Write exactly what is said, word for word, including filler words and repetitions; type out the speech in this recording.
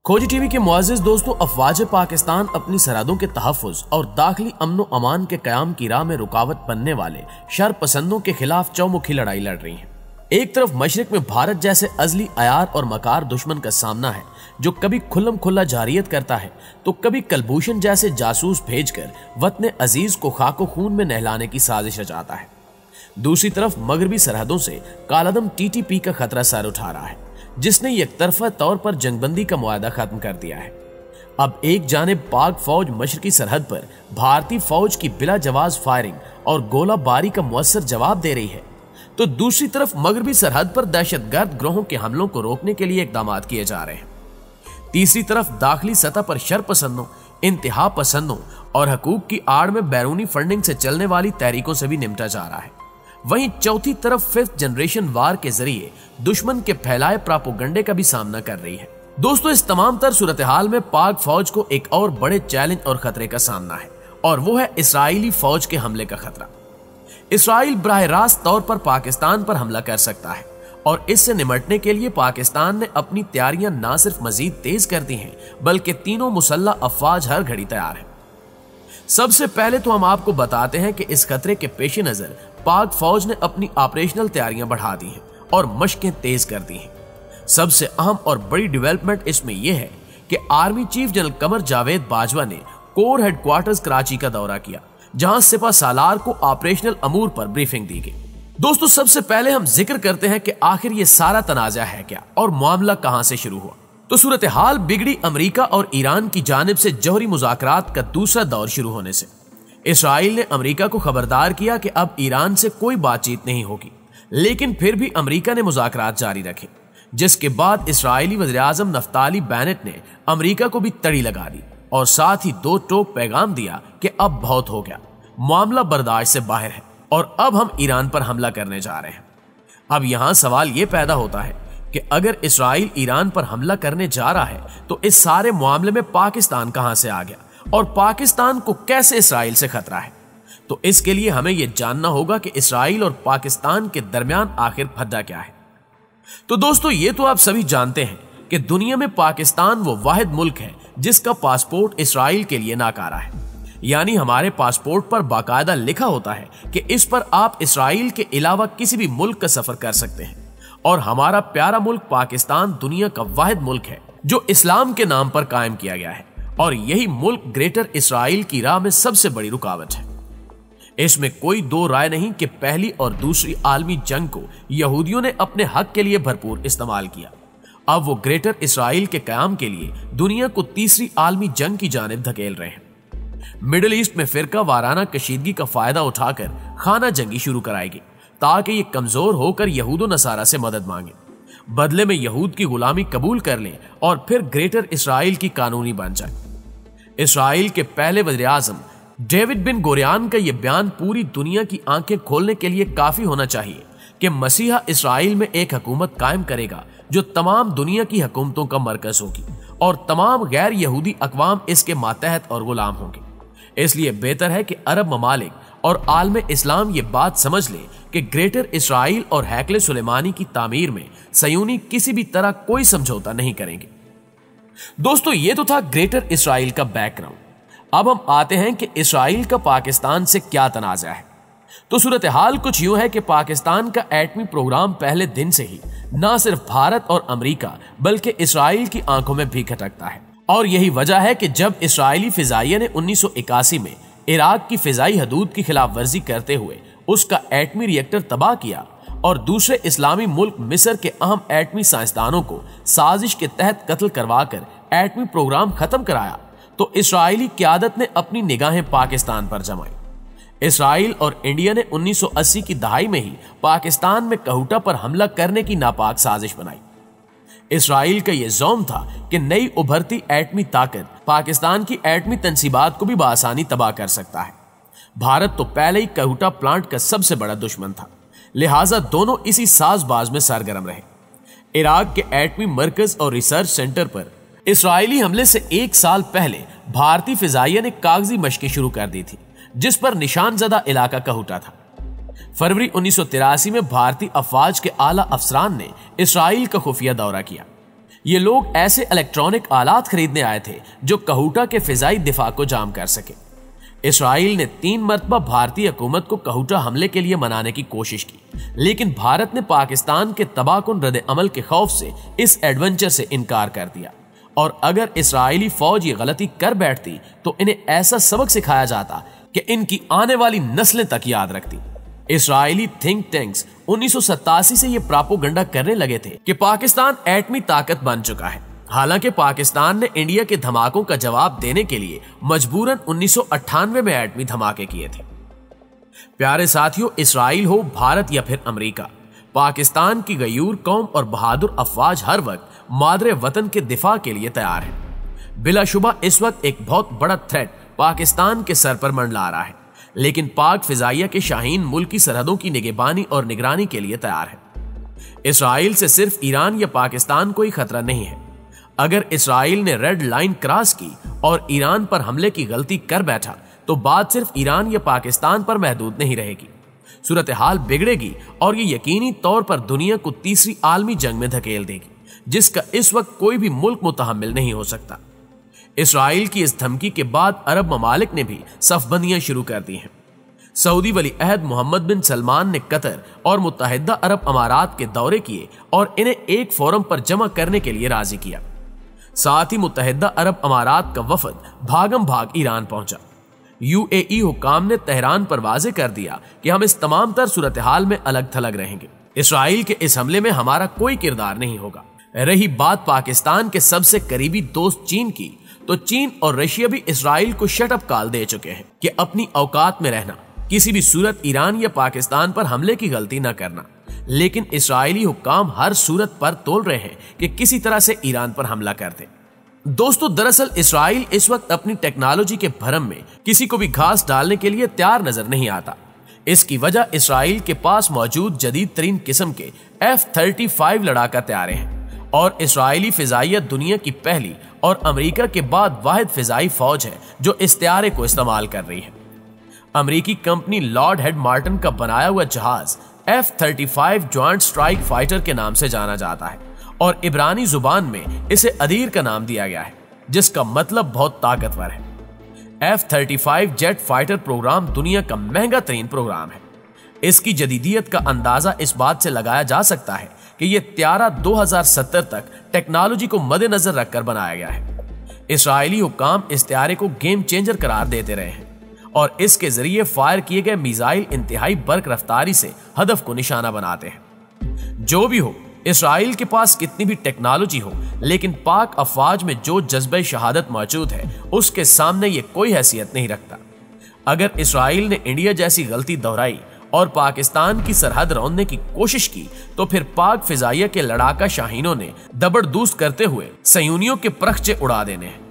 खोजी टीवी के मुअज़्ज़िज़ दोस्तों, अफ़वाज पाकिस्तान अपनी सरहदों के तहफ़्फ़ुज़ और दाखिली अमन अमान के क़याम की राह में रुकावट बनने वाले शर पसंदों के खिलाफ चौमुखी लड़ाई लड़ रही हैं। एक तरफ मशरिक में भारत जैसे अज़ली अयार और मकार दुश्मन का सामना है, जो कभी खुल्लम खुल्ला जारियत करता है तो कभी कलभूषण जैसे जासूस भेजकर वतन अजीज को खाको खून में नहलाने की साजिश रचाता है। दूसरी तरफ मगरबी सरहदों से कालादम टी टी पी का खतरा सर उठा रहा है, जिसने एकतरफा तौर पर जंगबंदी का मुआहदा खत्म कर दिया है। अब एक जानिब पाक फौज मशरकी सरहद पर भारतीय फौज की बिला जवाज फायरिंग और गोलाबारी का मुअस्सर जवाब दे रही है, तो दूसरी तरफ मगरबी सरहद पर दहशतगर्द ग्रोहों के हमलों को रोकने के लिए इकदाम किए जा रहे हैं। तीसरी तरफ दाखिली सतह पर शर पसंदों, इंतहा पसंदों और हकूक की आड़ में बैरूनी फंडिंग से चलने वाली तहरीकों से भी निपटा जा रहा है। वहीं चौथी तरफ फिफ्थ जनरेशन वार के जरिए दुश्मन के फैलाए प्रापोगंडे का भी सामना कर रही है। दोस्तों, इस तमाम तर सूरत हाल में पाक फौज को एक और बड़े चैलेंज और खतरे का सामना है, और वो है इसराइली फौज के हमले का खतरा। इसराइल बराह रास्त तौर पर पाकिस्तान पर हमला कर सकता है, और इससे निमटने के लिए पाकिस्तान ने अपनी तैयारियां न सिर्फ मजीद तेज कर दी हैं, बल्कि तीनों मुसल्ला अफवाज हर घड़ी तैयार है। सबसे पहले तो हम आपको बताते हैं कि इस खतरे के पेश नजर पाक फौज ने अपनी ऑपरेशनल तैयारियां बढ़ा दी हैं और मशकें तेज कर दी हैं। सबसे अहम और बड़ी डेवलपमेंट इसमें यह है कि army chief general Qamar Javed Bajwa ने कोर हेडक्वार्टर्स कराची का दौरा किया, जहां सिपा सालार को ऑपरेशनल अमूर पर ब्रीफिंग दी गई। दोस्तों, सबसे पहले हम जिक्र करते हैं कि आखिर ये सारा तनाजा है क्या और मामला कहां से शुरू हुआ। तो सूरत हाल बिगड़ी अमेरिका और ईरान की जानिब से जौहरी मुज़ाकरात का दूसरा दौर शुरू होने से। इसराइल ने अमेरिका को खबरदार किया कि अब ईरान से कोई बातचीत नहीं होगी, लेकिन फिर भी अमेरिका ने मुज़ाकरात जारी रखे, जिसके बाद इसराइली वज़ीर-ए-आज़म नफ्ताली बेनेट ने अमेरिका को भी तड़ी लगा दी और साथ ही दो टोक पैगाम दिया कि अब बहुत हो गया, मामला बर्दाश्त से बाहर है और अब हम ईरान पर हमला करने जा रहे हैं। अब यहां सवाल यह पैदा होता है कि अगर इसराइल ईरान पर हमला करने जा रहा है तो इस सारे मामले में पाकिस्तान कहां से आ गया और पाकिस्तान को कैसे इसराइल से खतरा है। तो इसके लिए हमें यह जानना होगा कि इसराइल और पाकिस्तान के दरमियान आखिर फद्दा क्या है। तो दोस्तों, ये तो आप सभी जानते हैं कि दुनिया में पाकिस्तान वो वाहिद मुल्क है जिसका पासपोर्ट इसराइल के लिए नाकारा है। यानी हमारे पासपोर्ट पर बाकायदा लिखा होता है कि इस पर आप इसराइल के अलावा किसी भी मुल्क का सफर कर सकते हैं, और हमारा प्यारा मुल्क पाकिस्तान दुनिया का वाहिद मुल्क है जो इस्लाम के नाम पर कायम किया गया है, और यही मुल्क ग्रेटर इसराइल की राह में सबसे बड़ी रुकावट है। इसमें कोई दो राय नहीं कि पहली और दूसरी आलमी जंग को यहूदियों ने अपने हक के लिए भरपूर इस्तेमाल किया। अब वो ग्रेटर इसराइल के कयाम के लिए दुनिया को तीसरी आलमी जंग की जानिब धकेल रहे हैं। मिडिल ईस्ट में फिरका वाराना कशीदगी का फायदा उठाकर खाना जंगी शुरू कराएगी, ताकि ये कमजोर होकर यहूद नसारा से मदद मांगे, बदले में यहूद की गुलामी कबूल कर लें और फिर ग्रेटर इसराइल की कानूनी बन जाए। इसराइल के पहले वज़ीर-ए-आज़म डेविड बिन गोरियान का यह बयान पूरी दुनिया की आंखें खोलने के लिए काफी होना चाहिए कि मसीहा इसराइल में एक हुकूमत कायम करेगा जो तमाम दुनिया की हुकूमतों का मरकज होगी, और तमाम गैर यहूदी अकवाम इसके मातहत और गुलाम होंगे। इसलिए बेहतर है कि अरब ममालिक और आलम इस्लाम ये बात समझ ले कि ग्रेटर इसराइल और हैकले सुलेमानी की तामीर में सयूनी किसी भी तरह कोई समझौता नहीं करेंगे। दोस्तों, ये तो था ग्रेटर इसराइल का बैकग्राउंड। अब हम आते हैं कि इसराइल का पाकिस्तान से क्या तनाज़ा है। तो सूरत हाल कुछ यूं है कि पाकिस्तान का एटमी प्रोग्राम पहले दिन से ही न सिर्फ भारत और अमेरिका बल्कि इसराइल की आंखों में भी खटकता है, और यही वजह है कि जब इसराइली फिजाइया ने उन्नीस सौ इक्यासी में इराक की फिजाई हदूद की खिलाफ वर्जी करते हुए उसका एटमी रिएक्टर तबाह किया और दूसरे इस्लामी मुल्क मिस्र के अहम एटमी साइंसदानों को साजिश के तहत कत्ल करवाकर एटमी प्रोग्राम खत्म कराया, तो इसराइली क़यादत ने अपनी निगाहें पाकिस्तान पर जमाई। इसराइल और इंडिया ने उन्नीस सौ अस्सी की दहाई में ही पाकिस्तान में कहूटा पर हमला करने की नापाक साजिश बनाई। इसराइल का यह ज़ौम था कि नई उभरती एटमी ताकत पाकिस्तान की एटमी तंसीबात को भी बआसानी तबाह कर सकता है। भारत तो पहले ही कहूटा प्लांट का सबसे बड़ा दुश्मन था, लिहाजा दोनों इसी साजबाज में सरगर्म रहे। इराक के एटमी मरकज और रिसर्च सेंटर पर इसराइली हमले से एक साल पहले भारतीय फिजाइया ने कागजी मशकें शुरू कर दी थी, जिस पर निशानजदा इलाका कहूटा था। फरवरी उन्नीस सौ तिरासी में भारतीय अफवाज के आला अफसरान ने इसराइल का खुफिया दौरा किया। ये लोग ऐसे इलेक्ट्रॉनिक आलात खरीदने आए थे जो कहूटा के फिजाई दिफा को जाम कर सके। इसराइल ने तीन मरतबा भारतीय हुकूमत को कहूटा हमले के लिए मनाने की कोशिश की, लेकिन भारत ने पाकिस्तान के तबाहकुन रद्द अमल के खौफ से इस एडवेंचर से इनकार कर दिया। और अगर इसराइली फौज ये गलती कर बैठती तो इन्हें ऐसा सबक सिखाया जाता कि इनकी आने वाली नस्लें तक याद रखती। इसराइली थिंक टैंक्स उन्नीस सौ सत्तासी से ये प्रापोगंडा करने लगे थे कि पाकिस्तान एटमी ताकत बन चुका है। हालांकि पाकिस्तान ने इंडिया के धमाकों का जवाब देने के लिए मजबूरन उन्नीस सौ अट्ठानवे में एटमी धमाके किए थे। प्यारे साथियों, इसराइल हो, भारत या फिर अमेरिका, पाकिस्तान की गयूर कौम और बहादुर अफवाज हर वक्त मादरे वतन के दिफा के लिए तैयार है। बिलाशुबा इस वक्त एक बहुत बड़ा थ्रेट पाकिस्तान के सर पर मंडला रहा है, लेकिन पाक फिजाइया के शाहीन मुल्क की सरहदों की निगहबानी और निगरानी के लिए तैयार है। इसराइल से सिर्फ ईरान या पाकिस्तान को ही खतरा नहीं है। अगर इसराइल ने रेड लाइन क्रॉस की और ईरान पर हमले की गलती कर बैठा तो बात सिर्फ ईरान या पाकिस्तान पर महदूद नहीं रहेगी। सूरत हाल बिगड़ेगी और ये यकीनी तौर पर दुनिया को तीसरी आलमी जंग में धकेल देगी, जिसका इस वक्त कोई भी मुल्क मुतहम्मिल नहीं हो सकता। इसराइल की इस धमकी के बाद अरब ममालिक ने भी सफबंदियां शुरू कर दी हैं। सऊदी वली अहद मोहम्मद बिन सलमान ने कतर और मुत्तहिदा अरब अमारात के दौरे किए और इन्हें एक फोरम पर जमा करने के लिए राजी किया। साथ ही मुत्तहिदा अरब अमारात का वफद भागम भाग ईरान पहुंचा। यूएई हुकाम ने तेहरान पर वाजे कर दिया कि हम इस तमाम तर सूरत हाल में अलग थलग रहेंगे। इसराइल के इस हमले में हमारा कोई किरदार नहीं होगा। रही बात पाकिस्तान के सबसे करीबी दोस्त चीन की, तो चीन और रशिया भी इसराइल को शटअप कॉल दे चुके हैं कि अपनी औकात में रहना, किसी भी सूरत ईरान या पाकिस्तान पर हमले की गलती न करना। लेकिन इसराइली हुक्काम हर सूरत पर तोल रहे हैं कि किसी तरह से ईरान पर हमला कर दे। दोस्तों, दरअसल इसराइल इस वक्त अपनी टेक्नोलॉजी के भरम में किसी को भी घास डालने के लिए तैयार नजर नहीं आता। इसकी वजह इसराइल के पास मौजूद जदीद तरीन किस्म के एफ थर्टी फाइव लड़ाका तैयारे हैं और इसराइली फिजाइया दुनिया की पहली और अमेरिका के बाद वाहिद फिजाई फौज है जो इस तैयारे को इस्तेमाल कर रही है। अमेरिकी कंपनी लॉर्ड हेड मार्टिन का बनाया हुआ जहाज F thirty five joint strike fighter के नाम से जाना जाता है और इब्रानी जुबान में इसे अदीर का नाम दिया गया है, जिसका मतलब बहुत ताकतवर है। F thirty five jet fighter program दुनिया का महंगा तरीन प्रोग्राम है। इसकी जदीदियत का अंदाजा इस बात से लगाया जा सकता है कि यह त्यारा दो हज़ार सत्तर तक टेक्नोलॉजी को मद्देनजर रखकर बनाया गया है। इसराइली हुक्काम इस त्यारे को गेम चेंजर करार देते रहे हैं और इसके जरिए फायर किए गए मिसाइल इंतहाई बर्क रफ्तारी से हदफ को निशाना बनाते हैं। जो भी हो, इसराइल के पास कितनी भी टेक्नोलॉजी हो, लेकिन पाक अफवाज में जो जज्बे शहादत मौजूद है उसके सामने ये कोई हैसियत नहीं रखता। अगर इसराइल ने इंडिया जैसी गलती दोहराई और पाकिस्तान की सरहद रौंदने की कोशिश की तो फिर पाक फिजाइया के लड़ाका शाहीनों ने दबड़दूस्त करते हुए सयूनियों के परखचे उड़ा देने हैं।